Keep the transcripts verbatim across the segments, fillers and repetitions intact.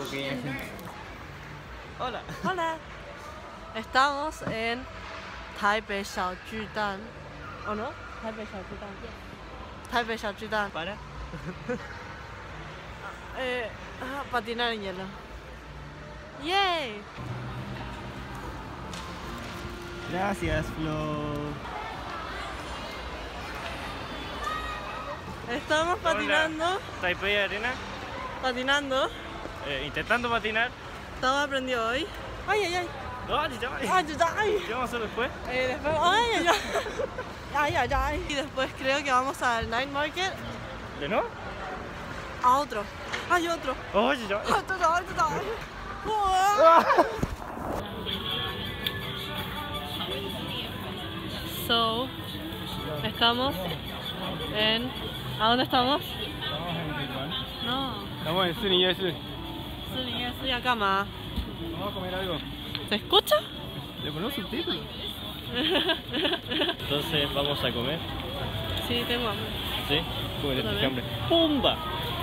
porque... Hola. Hola. Estamos en Taipei Xiaojudan. ¿O no? Taipei Xiaojudan. Taipei Xiaojudan. Para. eh, ah, patinar en hielo. ¡Yay! Gracias, Flo. Estamos patinando. Hola. Taipei Arena. Patinando. Eh, intentando patinar. Todo aprendió hoy. ¡Ay, ay, ay! ¡Ay, ya! ¡Ay, ay, ay! ¿Qué vamos a hacer después? Eh, después, ¡ay, ay, ay! ¡Ay, ay, ay! Y después creo que vamos al Night Market. ¿De no? A otro. ¡Hay otro! ¡Ay, ya! ¡Ay, ay, ay! ¡Uah! So, estamos en... ¿A dónde estamos? Estamos en Taiwán. No. Estamos en Suniyesu. ¿Estoy acá más? Vamos a comer algo. ¿Se escucha? ¿Le ponemos subtítulos? Entonces, ¿vamos a comer? Sí, tengo hambre. ¿Sí? Cómete este hambre. También. ¡Pumba!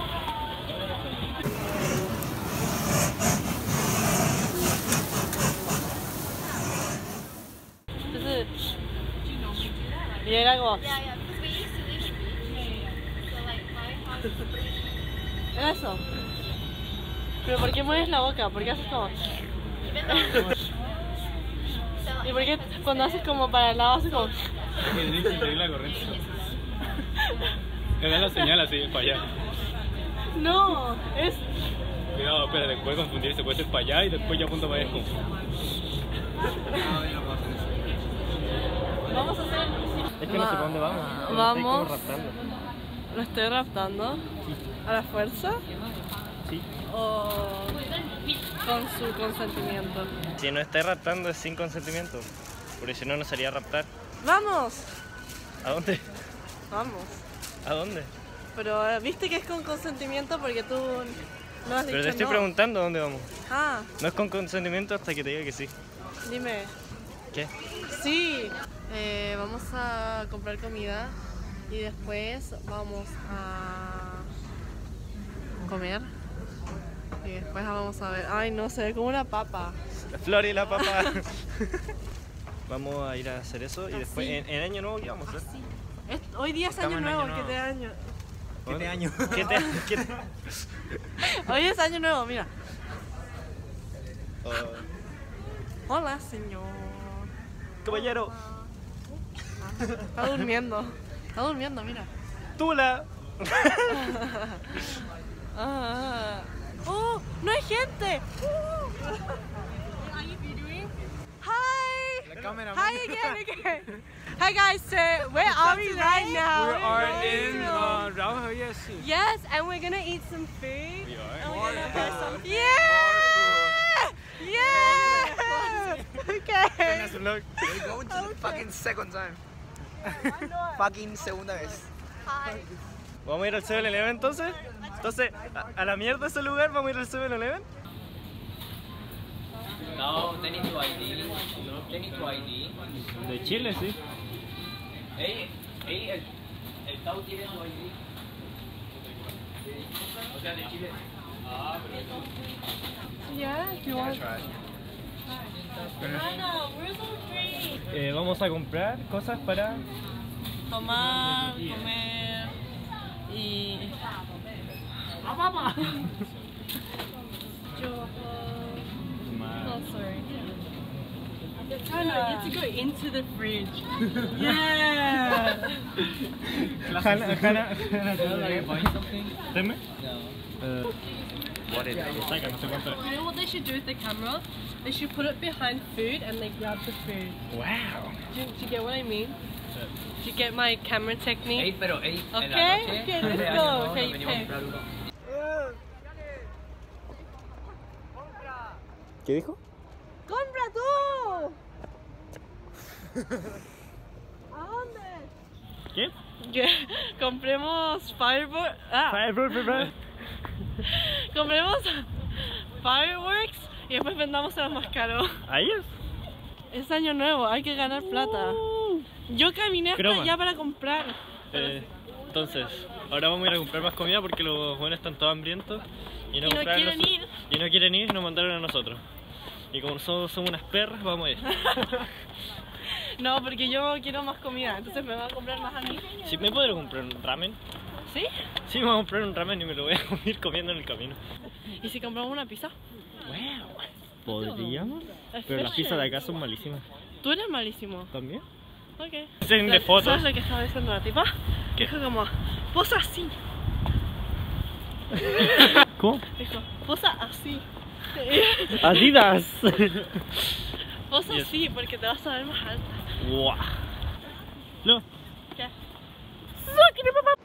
Entonces... Y era como... Yeah, yeah, because we used to live here. So like my house is pretty Era eso. Pero ¿por qué mueves la boca? ¿Por qué haces como...? even though so ¿Y por qué cuando haces como para el lado haces como...? Porque tenés que seguir la corriente. Le da la señal así, para allá. No, es... Cuidado, espera, puede confundirse, puede ser para allá y después ya apunta para allá. Vamos a hacer... Es que no sé para dónde vamos. pero Vamos. estoy como raptando. ¿Lo estoy raptando? ¿A la fuerza? Sí. ¿O con su consentimiento? Si no está raptando es sin consentimiento. Porque si no, no sería raptar. ¡Vamos! ¿A dónde? Vamos. ¿A dónde? Pero eh, viste que es con consentimiento porque tú no has dicho Pero te estoy no. preguntando a dónde vamos. Ah, No es con consentimiento hasta que te diga que sí. dime. ¿Qué? Sí. Eh, vamos a comprar comida y después vamos a comer. Y después vamos a ver. Ay, no, se ve como una papa. La flor y la papa. Vamos a ir a hacer eso y después Así. en, en año nuevo ¿qué vamos a hacer? Es- hoy día es Estamos año en nuevo, año ¿qué nuevo. te año? ¿Qué te año? ¿Qué te qué te- Hoy es año nuevo, mira. Oh, Hola, señor. caballero, Está durmiendo. Está durmiendo, mira. Tula. Ah. ¡Oh! ¡No hay gente! Uh. Hi! La cámara. Hi again, again. Hi guys, so where are we right now? We are in uh, Raohyeshi. Yes, and we're gonna eat some food. We are. And we're gonna buy some. Yeah! Yeah! Okay. Look. We're going to the fucking second time. Fucking segunda vez. high. ¿Vamos a ir al seven eleven entonces? Entonces, a, a la mierda ese lugar, ¿vamos a ir al seven eleven? No, they need to I D. They need to I D. De Chile, sí. Ey, ey, el, el Tau tiene su I D. O sea, de Chile. Ah, pero Yeah, do you want? Anna, we're so pretty. Eh, vamos a comprar cosas para... Tomar, comer y... Oh, sorry. Anna, you have to go into the fridge. Yeah! Jana, Jana, Jana, like buy something? ¿Teme? No. Uh, what is it? Saca, no sé cuánto es. You know what they should do with the camera? They should put it behind food and they grab the food. Wow. Do you, do you get what I mean? Do you get my camera Ey, technique? pero ey, en la Okay, noche, okay, let's de go. año nuevo, Okay, nos venimos a okay. comprar uno. ¿Qué dijo? ¡Compra tú! ¿A dónde? ¿Qué? Que compremos fireworks. Ah, Fireworks. compremos fireworks y después vendamos a los más caros. ¿Ahí es? Es año nuevo, hay que ganar plata. Yo caminé hasta Croma. allá para comprar. Eh, Entonces, ahora vamos a ir a comprar más comida porque los buenos están todos hambrientos y no, Y no compraron quieren noso- ir. Y no quieren ir y nos mandaron a nosotros. Y como nosotros somos unas perras, vamos a ir. No, porque yo quiero más comida, entonces me va a comprar más a mí. ¿Sí me podré comprar un ramen? ¿Sí? Sí, me voy a comprar un ramen y me lo voy a ir comiendo en el camino. ¿Y si compramos una pizza? Bueno, podríamos. Es Pero las fashion. pizzas de acá son malísimas. Tú eres malísimo. ¿También? Ok. Hacen de Lo- fotos. ¿Sabes lo que estaba diciendo la tipa? ¿Qué? Dijo como, posa así. ¿Cómo? Dijo, posa así. Adidas. Posa Yes. así porque te vas a ver más alta. Guau. No. ¿Qué? ¡Sáquenle, papá!